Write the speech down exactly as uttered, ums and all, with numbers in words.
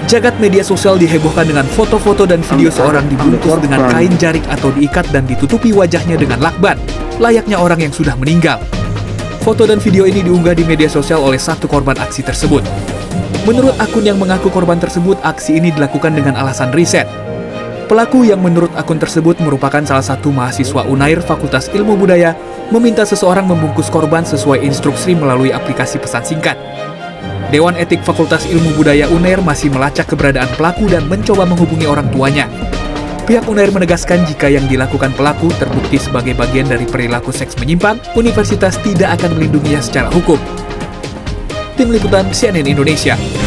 Jagat media sosial dihebohkan dengan foto-foto dan video seorang dibungkus dengan kain jarik atau diikat dan ditutupi wajahnya dengan lakban, layaknya orang yang sudah meninggal. Foto dan video ini diunggah di media sosial oleh satu korban aksi tersebut. Menurut akun yang mengaku korban tersebut, aksi ini dilakukan dengan alasan riset. Pelaku yang menurut akun tersebut merupakan salah satu mahasiswa Unair Fakultas Ilmu Budaya meminta seseorang membungkus korban sesuai instruksi melalui aplikasi pesan singkat. Dewan Etik Fakultas Ilmu Budaya Unair masih melacak keberadaan pelaku dan mencoba menghubungi orang tuanya. Pihak Unair menegaskan jika yang dilakukan pelaku terbukti sebagai bagian dari perilaku seks menyimpang, universitas tidak akan melindunginya secara hukum. Tim Liputan C N N Indonesia.